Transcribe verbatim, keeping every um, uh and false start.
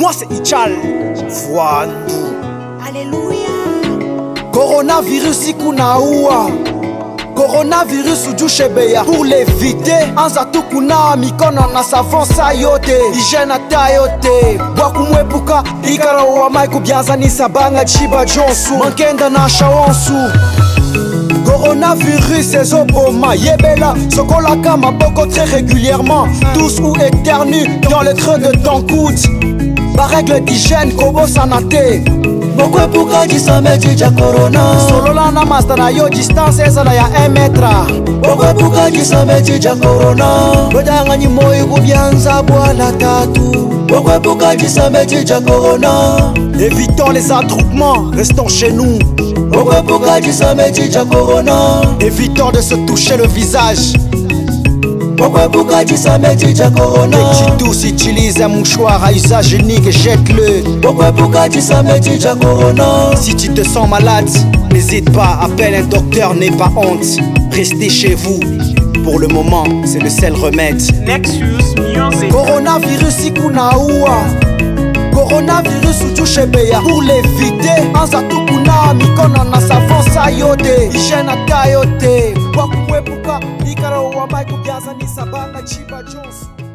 Moi c'est Ichal Fwandu. Alléluia. Coronavirus ikunaua, coronavirus ujushebeya. Pour l'éviter, anza tukuna mikono na savon sa yote, hygiène ata yote. Bwakumwepuka ikara wa maiku byanzanisa banga chiba jonsu, mankenda na shawansu. Coronavirus ezoboma yebela sokolaka maboko très régulièrement, tous ou éternuent dans le creux de ton coude. Par règle d'hygiène kobosana te. Bokwepuka jisameji ja corona. Solola na master na yo distance ezala ya un mètre. Bokwepuka jisameji ja corona. Bodanga ni moyo kubyanza bwana tatu. Bokwepuka jisameji ja corona. Évitons les attroupements, restons chez nous. Bokwepuka jisameji ja corona. Évitons de se toucher le visage. Bokwepuka jisameji ja corona. Dès que tu tousses, utilise un mouchoir à usage unique et jette-le. Bokwepuka jisameji ja corona. Si tu te sens malade, n'hésite pas, appelle un docteur, n'aie pas honte. Restez chez vous. Pour le moment, c'est le seul remède. Nexus Music. Coronavirus ikunaua, coronavirus ujushebeya. Pour l'éviter, anza tukuna mikono na savon sa yote, hygiène ata yote. Bwakumwepuka ikara wa maiku byanzanisa banga chiba jonsu.